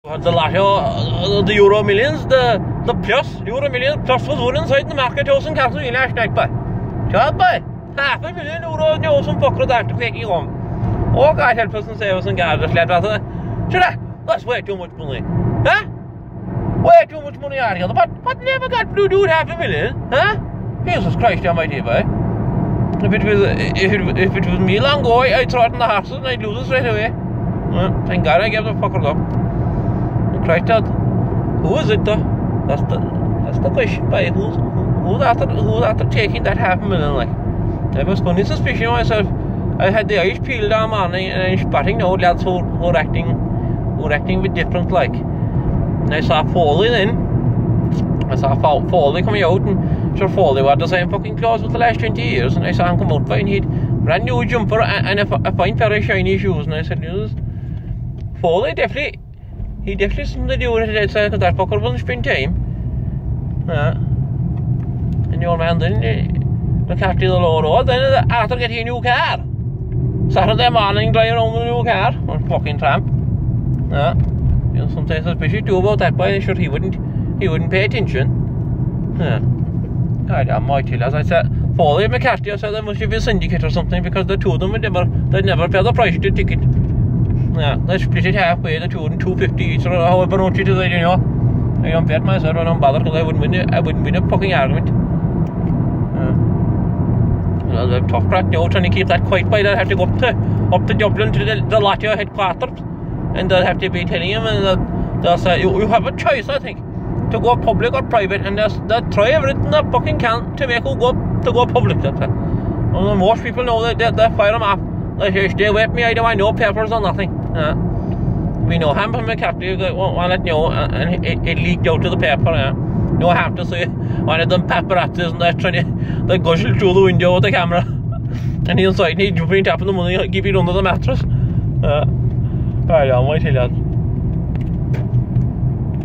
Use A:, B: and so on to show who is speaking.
A: The latter, the Euro Millions, the plus, Euro Millions plus was one inside the market house in Caherciveen last night, boy. Job, boy. €500,000 in the ocean pocket after taking home. Oh, God help us and save us and guard us, lad. That's way too much money. Huh? Way too much money out here. But never got blue dude $500,000, huh? Jesus Christ, almighty, boy. If it was me long ago, I'd throw it in the horses and I'd lose it straight away. Thank God I gave the fucker though. Christ out. Who is it though? That's the question, boy. Who's after taking that $500,000 like? I was funny suspicion myself. I had the eyes peeled down morning and I'm spotting no lads who were acting with different like. And I saw Foley then. I saw Foley coming out and sure Foley wore the same fucking clothes for the last 20 years and I saw him come out fine. He'd brand new jumper and a fine pair of shiny shoes and I said, Foley definitely something to do with it outside because that fucker wasn't spend time. And the old man then look after the low road, then after getting a new car. Saturday morning drive around with a new car. Or fucking tramp. You know, sometimes especially too about that boy, sure he wouldn't pay attention. I might tell, as I said, Foley and McCarthy, I said they must be a syndicate or something because the two of them they'd never pay the price of the ticket. They split it halfway, the two of them $2.50 each or however much it is, you know. I don't bet myself, I don't bother because I wouldn't win a fucking argument. They're tough crack now, trying to keep that quiet by. They'll have to go up to Dublin to the Latvia headquarters and they'll have to be telling him and they'll say, you have a choice, I think, to go public or private, and they'll try everything they fucking can to make you go public. And most people know that they fire them off. They say, stay away from me, I don't want no papers or nothing. We know Ham from McCarthy won't let know, and it leaked out to the paper. No have to say one of them paparazzis and they're trying to gushing through the window with the camera. And he's inside and he's jumping top of the money, keep it under the mattress. I don't know, I tell you that.